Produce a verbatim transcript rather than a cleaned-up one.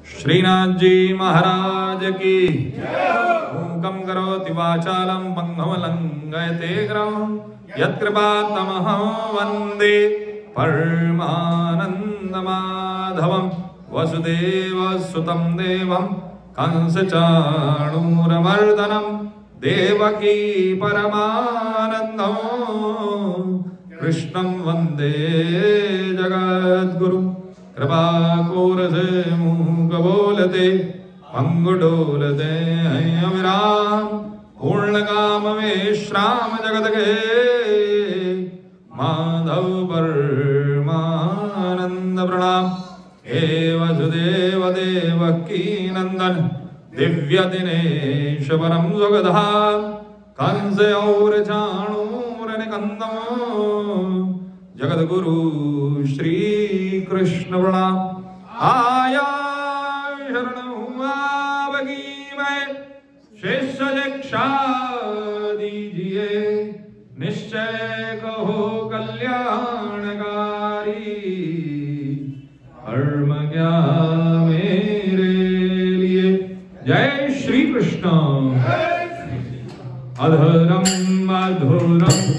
श्रीनाथ जी महाराज की। मूकं करोति वाचालं पंगुं लंघयते गिरिं यत्कृपातमहं वन्दे परमानन्दमाधवं वसुदेवसुतं देवं कंसचाणूरमर्दनं देवकी परमानन्दं कृष्णं वन्दे जगद्गुरुं। कृपापूरसे मूक बोलते अंगुडोलते अविराम पूर्णकाम विश्राम जगत के माधव परमानंद प्रणाम। हे वसुदेव देवकी नंदन दिव्य दिनेश परम सुखधाम कंस और चाणूर निकंदम जगत गुरु श्री कृष्ण प्रणाम। आया शरण हुआ बगी में शिष्य शिक्षा दीजिए निश्चय कहो कल्याणकारी धर्म क्या मेरे लिए। जय श्री कृष्ण। अधरम मधुरम